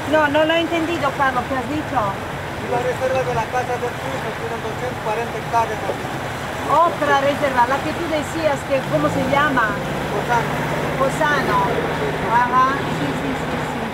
No, no lo he entendido, Carlos, ¿qué has dicho? Y la reserva de la casa del piso tienen 240 hectáreas aquí. Otra reserva, la que tú decías que, ¿cómo se llama? Posano. Posano. Ajá, sí, sí, sí, sí.